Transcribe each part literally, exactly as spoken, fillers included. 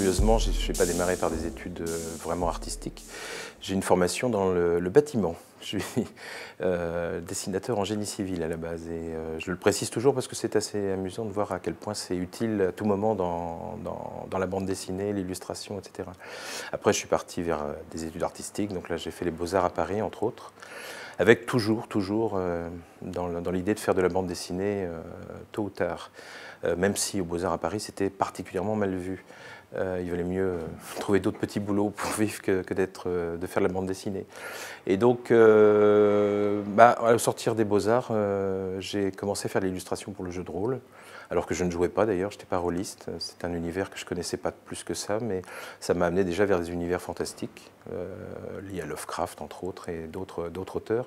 curieusement, je n'ai pas démarré par des études vraiment artistiques. J'ai une formation dans le, le bâtiment. Je suis euh, dessinateur en génie civil à la base et euh, je le précise toujours parce que c'est assez amusant de voir à quel point c'est utile à tout moment dans, dans, dans la bande dessinée, l'illustration, et cetera. Après, je suis parti vers des études artistiques, donc là j'ai fait les Beaux-Arts à Paris, entre autres, avec toujours, toujours euh, dans, dans l'idée de faire de la bande dessinée euh, tôt ou tard. Euh, même si aux Beaux-Arts à Paris, c'était particulièrement mal vu. Euh, il valait mieux euh, trouver d'autres petits boulots pour vivre que, que d'être, euh, de faire de la bande dessinée. Et donc, euh, bah, au sortir des Beaux-Arts, euh, j'ai commencé à faire de l'illustration pour le jeu de rôle, alors que je ne jouais pas d'ailleurs, je n'étais pas rôliste. C'est un univers que je ne connaissais pas plus que ça, mais ça m'a amené déjà vers des univers fantastiques, euh, liés à Lovecraft entre autres, et d'autres, d'autres auteurs.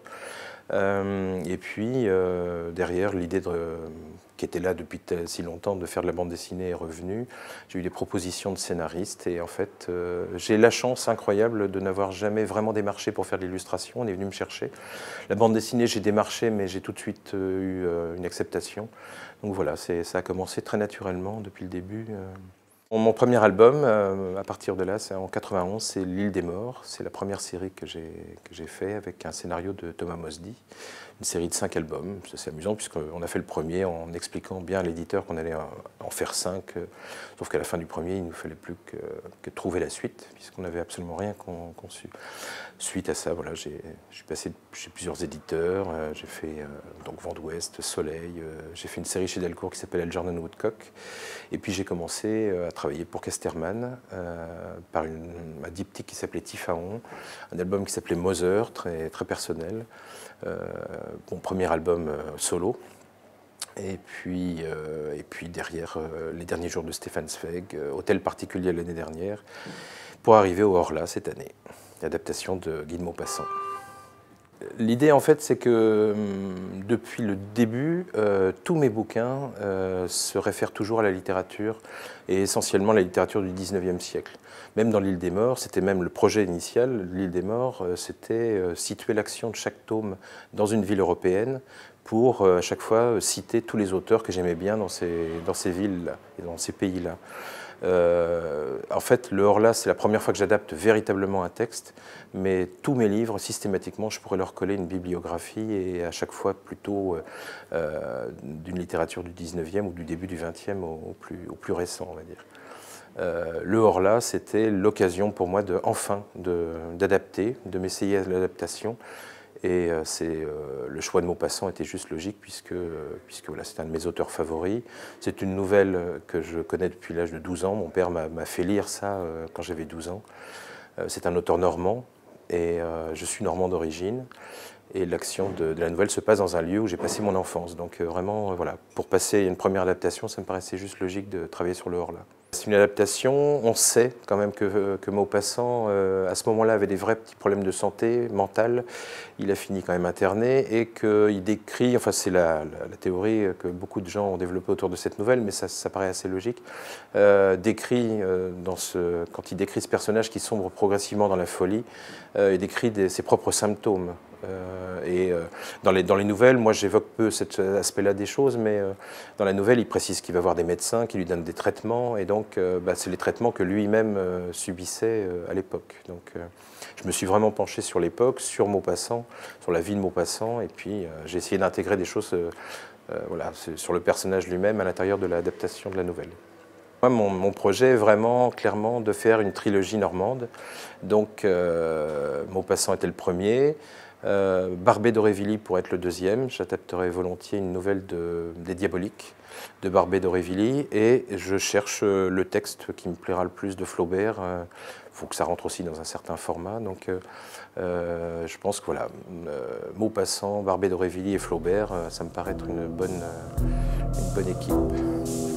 Euh, et puis, euh, derrière, l'idée de, qui était là depuis si longtemps de faire de la bande dessinée est revenue. J'ai eu des propositions de scénaristes et en fait, euh, j'ai la chance incroyable de n'avoir jamais vraiment démarché pour faire de l'illustration. On est venu me chercher. La bande dessinée, j'ai démarché, mais j'ai tout de suite euh, eu euh, une acceptation. Donc voilà, ça a commencé très naturellement depuis le début. Euh. Mon premier album, euh, à partir de là, c'est en quatre-vingt-onze, c'est L'Île des Morts. C'est la première série que j'ai que j'ai fait avec un scénario de Thomas Mosdy, une série de cinq albums. C'est amusant puisqu'on a fait le premier en expliquant bien à l'éditeur qu'on allait en faire cinq, euh, sauf qu'à la fin du premier, il ne nous fallait plus que, que trouver la suite, puisqu'on n'avait absolument rien conçu. Suite à ça, voilà, j'ai passé chez plusieurs éditeurs, euh, j'ai fait euh, donc Vent d'Ouest, Soleil, euh, j'ai fait une série chez Delcourt qui s'appelle Algernon Woodcock, et puis j'ai commencé euh, à travailler pour Casterman euh, par une, un diptyque qui s'appelait Typhaon, un album qui s'appelait Mother, très, très personnel, euh, mon premier album euh, solo. Et puis, euh, et puis derrière, euh, Les Derniers Jours de Stéphane Zweig, euh, Hôtel particulier l'année dernière, pour arriver au Horla cette année, l'adaptation de Guy de Maupassant. L'idée, en fait, c'est que depuis le début, euh, tous mes bouquins euh, se réfèrent toujours à la littérature, et essentiellement à la littérature du dix-neuvième siècle. Même dans L'Île des Morts, c'était même le projet initial de L'Île des Morts, euh, c'était euh, situer l'action de chaque tome dans une ville européenne pour, euh, à chaque fois, euh, citer tous les auteurs que j'aimais bien dans ces, dans ces villes-là et dans ces pays-là. Euh, en fait, le Horla, c'est la première fois que j'adapte véritablement un texte, mais tous mes livres, systématiquement, je pourrais leur coller une bibliographie et à chaque fois plutôt euh, d'une littérature du dix-neuvième ou du début du vingtième au, au, plus, au plus récent, on va dire. Euh, le Horla, c'était l'occasion pour moi de, enfin d'adapter, de, de m'essayer à l'adaptation. Et euh, euh, le choix de Maupassant était juste logique puisque, euh, puisque voilà, c'est un de mes auteurs favoris. C'est une nouvelle que je connais depuis l'âge de douze ans. Mon père m'a fait lire ça euh, quand j'avais douze ans. Euh, c'est un auteur normand et euh, je suis normand d'origine. Et l'action de, de la nouvelle se passe dans un lieu où j'ai passé mon enfance. Donc euh, vraiment, euh, voilà, pour passer une première adaptation, ça me paraissait juste logique de travailler sur le Horla. C'est une adaptation, on sait quand même que, que Maupassant, euh, à ce moment-là, avait des vrais petits problèmes de santé mentale. Il a fini quand même interné et qu'il décrit, enfin c'est la, la, la théorie que beaucoup de gens ont développée autour de cette nouvelle, mais ça, ça paraît assez logique, euh, décrit, euh, dans ce, quand il décrit ce personnage qui sombre progressivement dans la folie, euh, il décrit des, ses propres symptômes. Euh, et euh, dans, les, dans les nouvelles, moi j'évoque peu cet aspect-là des choses, mais euh, dans la nouvelle, il précise qu'il va voir des médecins qui lui donnent des traitements, et donc euh, bah, c'est les traitements que lui-même euh, subissait euh, à l'époque. Donc euh, je me suis vraiment penché sur l'époque, sur Maupassant, sur la vie de Maupassant, et puis euh, j'ai essayé d'intégrer des choses euh, euh, voilà, sur le personnage lui-même à l'intérieur de l'adaptation de la nouvelle. Moi, mon, mon projet est vraiment, clairement, de faire une trilogie normande. Donc euh, Maupassant était le premier. Euh, Barbey d'Aurevilly pour être le deuxième. J'adapterai volontiers une nouvelle de, des Diaboliques de Barbey d'Aurevilly et je cherche le texte qui me plaira le plus de Flaubert. Il faut que ça rentre aussi dans un certain format. Donc euh, je pense que voilà, euh, Maupassant, Barbey d'Aurevilly et Flaubert, ça me paraît être une bonne, une bonne équipe.